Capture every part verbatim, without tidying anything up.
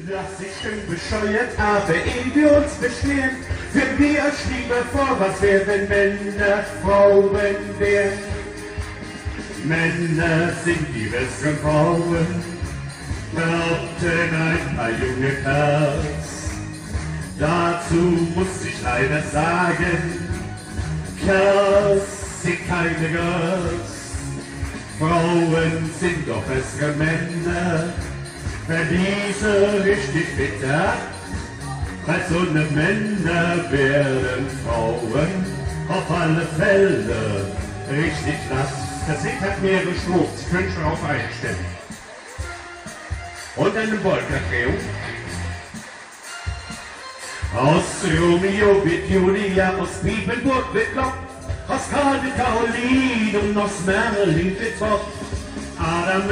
dass ich schön bescheuert habe, ehe wir uns bestehen. Wenn wir euch lieber vor, was wir, wenn Männer Frauen wären? Männer sind die besseren Frauen, behaupten ein paar junge Kerls. Dazu muss ich leider sagen, Kerls sind keine Girls. Frauen sind doch bessere Männer, wenn diese richtig bitter. Als so eine Männer werden Frauen auf alle Fälle richtig nass. Das Lied hat mehrere Strophen, Sie können schon auf einstellen. Und eine Polka-Trio. Aus Romeo wird Julia, aus Piepenburg wird Lock, aus Karl wird Caroline und aus Merlin wird Bob. Adam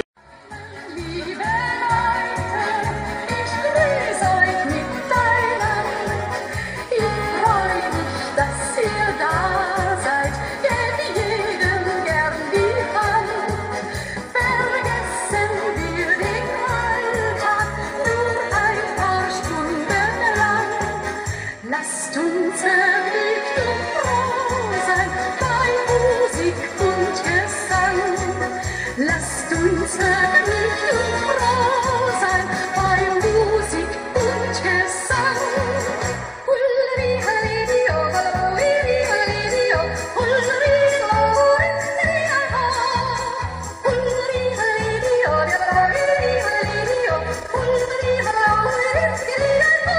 Lasst uns vergnügt und froh sein bei Musik und Gesang. Lasst uns vergnügt und froh sein bei Musik und Gesang. Hulli, halli, dio, hulli, halli, dio, hulli, halli, dio, hulli, halli, dio, hulli, halli, dio, hulli, halli, dio.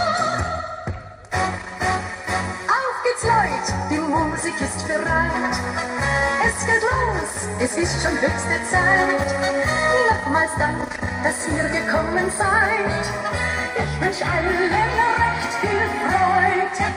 Leute, die Musik ist bereit. Es geht los, es ist schon höchste Zeit. Nochmals Dank, dass ihr gekommen seid. Ich wünsch allen recht viel Freude.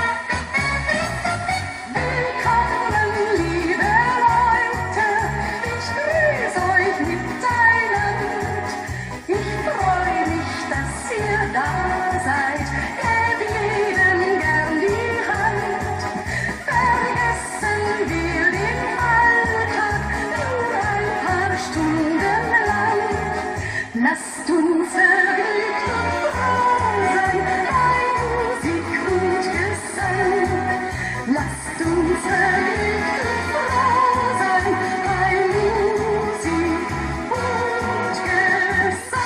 Willkommen, liebe Leute, ich grüße euch miteinander. Ich freue mich, dass ihr da seid. Gebt jedem gern die Hand. Vergessen wir den Alltag nur ein paar Stunden lang. Lasst uns vergnügt und froh sein bei Musik und Gesang. Lasst uns vergnügt und froh sein bei Musik und Gesang.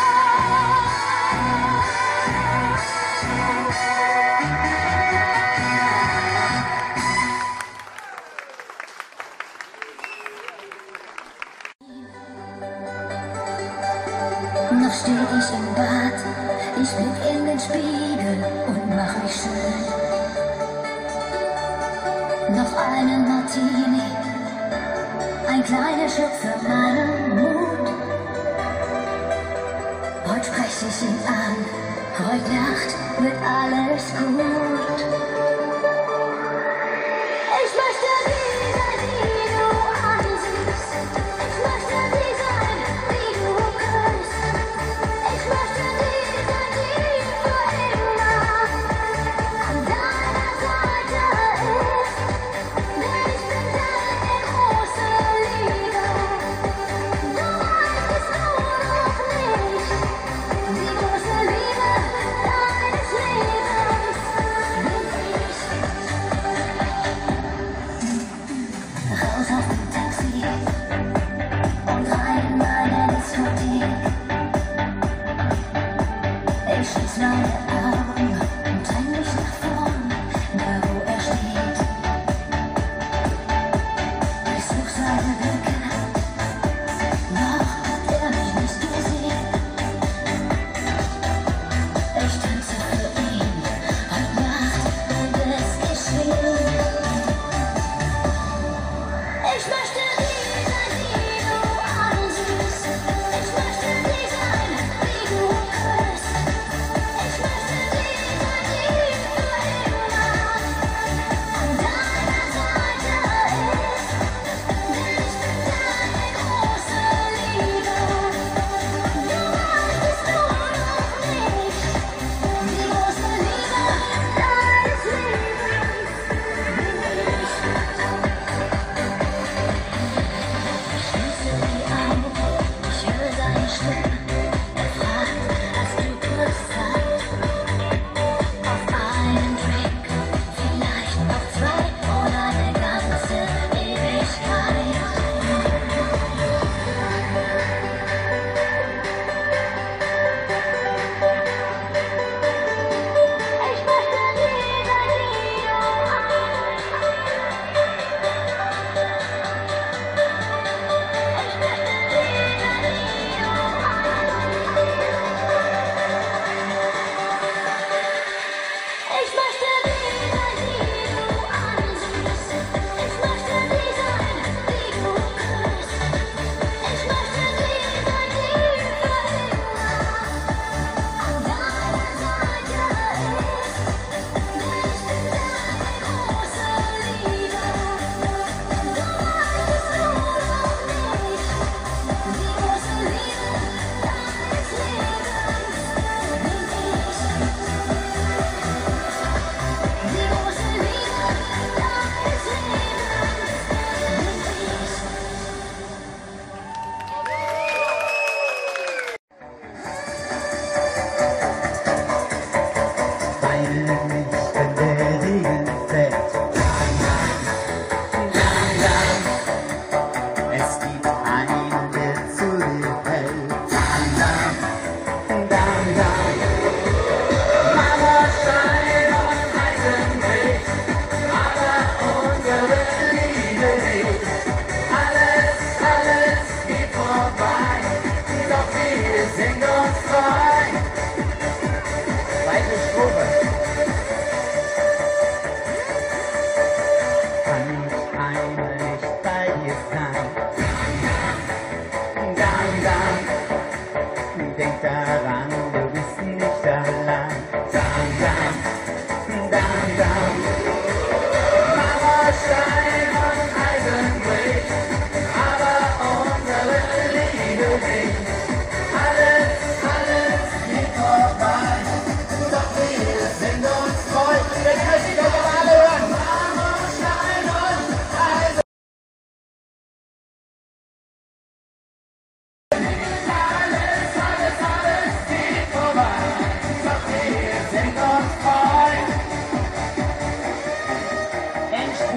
Noch steh ich im Bad, ich blick in den Spiegel und mach mich schön. Noch einen Martini, ein kleiner Schluck für meinen Mut. Heute sprech ich ihn an, heute Nacht wird alles gut. Ich möchte die sein, die du ansiehst. Ich möchte die sein, die du küsst. Ich möchte die sein, die für immer an deiner Seite ist. Denn ich bin deine große Liebe. Du weißt es nur noch nicht. Die große Liebe deines Lebens.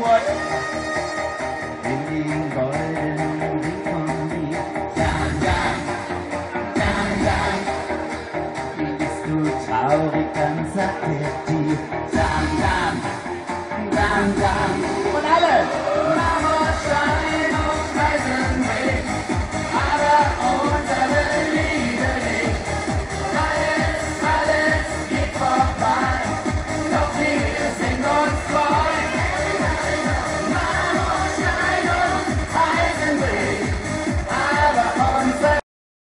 Geburt. In den goldenen Weg von dir. Dann, dann, dann, dann. Bist du traurig, dann sagt er dir. Dann, dann, dann, dann. Und alle! Marmorstein und Eisenweg. Aber unsere Liebe nicht. Alles, alles geht vorbei. Doch wir sind uns treu. Marmorstein und Eisenweg. Aber unser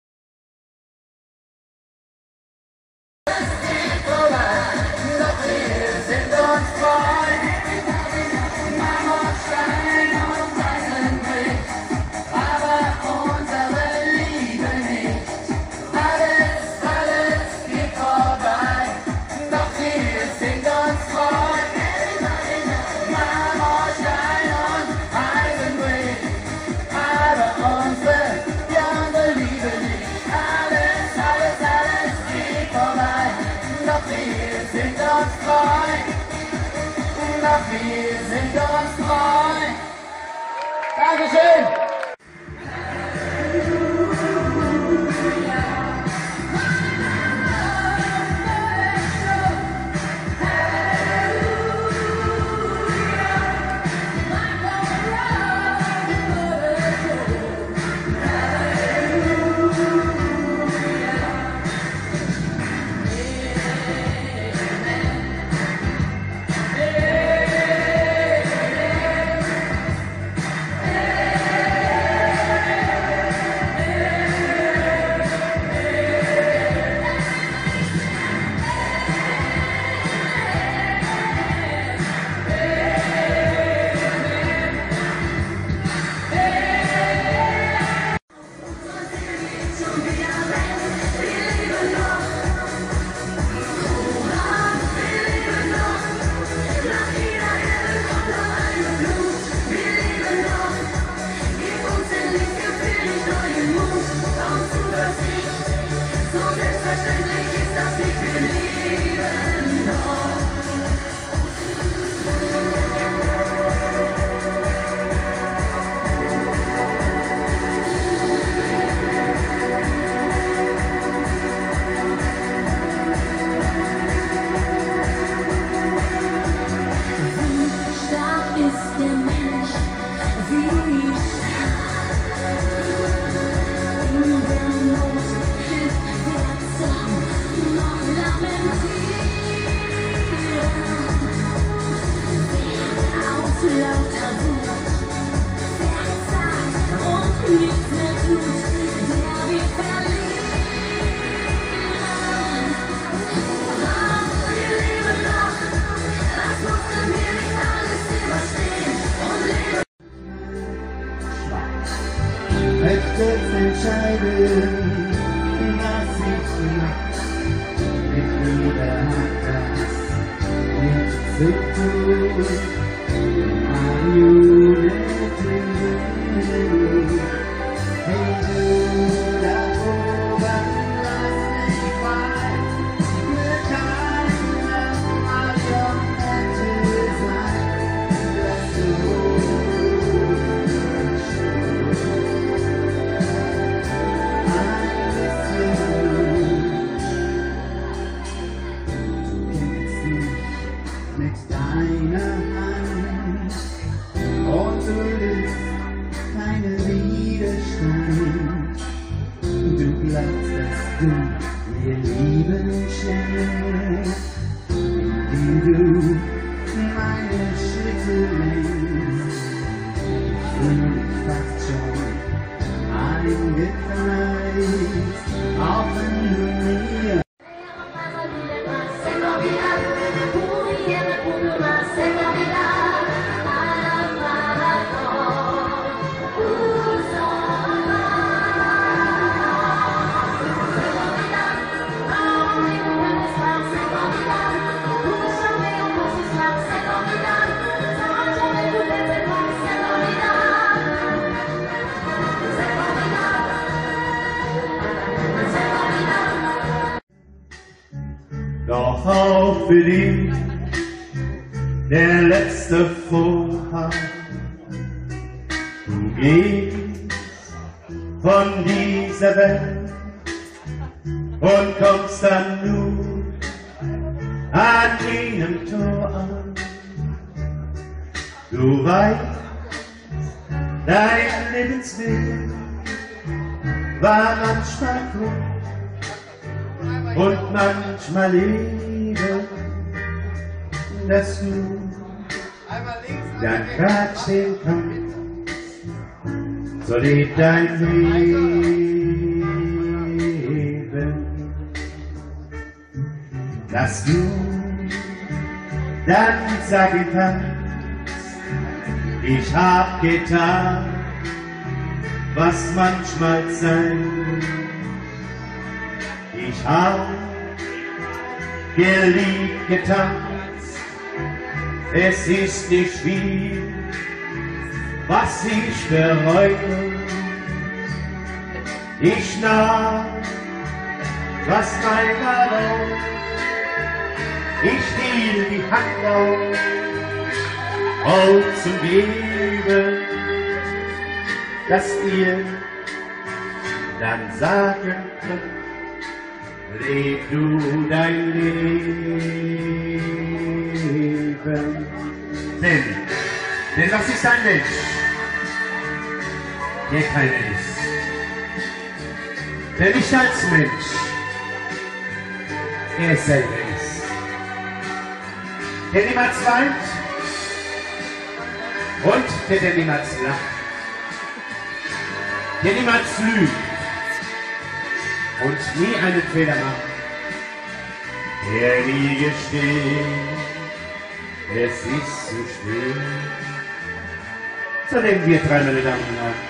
geht vorbei. Doch wir sind uns treu. Marmorstein und Eisenweg. Aber unsere Liebe nicht. Alles, alles geht vorbei. Doch wir sind uns treu. Marmorstein und Eisenweg. Aber unsere, ja, unsere Liebe nicht. Alles, alles, alles geht vorbei. Doch wir sind uns treu. Doch wir sind uns treu. Dankeschön. Stark ist der Mensch, wie stark. In der Not hilft der Zorn, noch lamentieren. Aus lauter Wut, verzagt und nichts mehr tut, der wird verlieren. Wir leben noch, das mussten wir nicht alles überstehen und leben. Möchte entscheiden, was ich mache. Mit Liebe hat das nichts zu tun. Marionette, hey du da oben, lass mich frei. Wir können Marionette sein, das du mit deiner Hand und du bist keine Widerstand. Du glaubst, dass du mir Liebe schenkst, wie du meine Schritte lenkst. Ich fühl mich fast schon eingekreist, auch wenn du mir Doch auch für ihn der letzte Vogel Abfahrt. Du gehst von dieser Welt und kommst dann nur an jenem Tor an. Du weißt, dein Lebensweg war manchmal gut und manchmal Liebe, dass du dann grad stehen kannst, so lebt dein Leben, dass du dann sagen kannst, ich hab getan, was manchmal sein. Ich hab geliebt, getanzt, es ist nicht viel, was ich bereue. Ich nahm, was meiner Lauf, ich hielt die Hand auf, auch zum Geben, dass ihr dann sagen könnt, leb du dein Leben. Denn, denn was ist ein Mensch, der keiner ist? Der nicht als Mensch, er selber ist. Der niemals weint und der, der niemals lacht. Der niemals lügt und nie einen Fehler macht. Der nie gesteht, es ist zu spät. So nehmen wir drei, meine Damen und Herren.